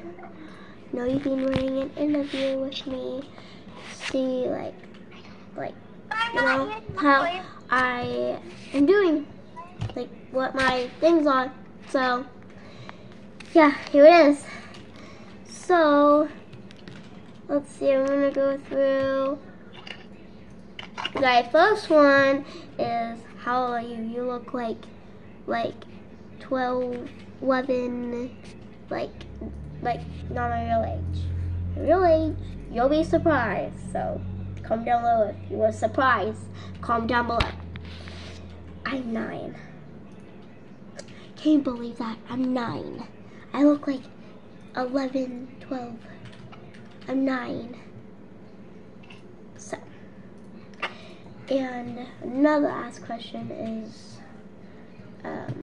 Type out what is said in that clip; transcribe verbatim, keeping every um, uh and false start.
know you've been running an interview with me. See, like, like, you know, how I am doing, like, what my things are. So, yeah, here it is. So, let's see, I'm gonna go through. The first one is, how old are you? You look like, like, twelve, eleven, like, like, not my real age. Real age, you'll be surprised. So, comment down below if you were surprised. Comment down below. I'm nine. Can't believe that. I'm nine. I look like eleven, twelve. I'm nine. So, and another asked question is, um,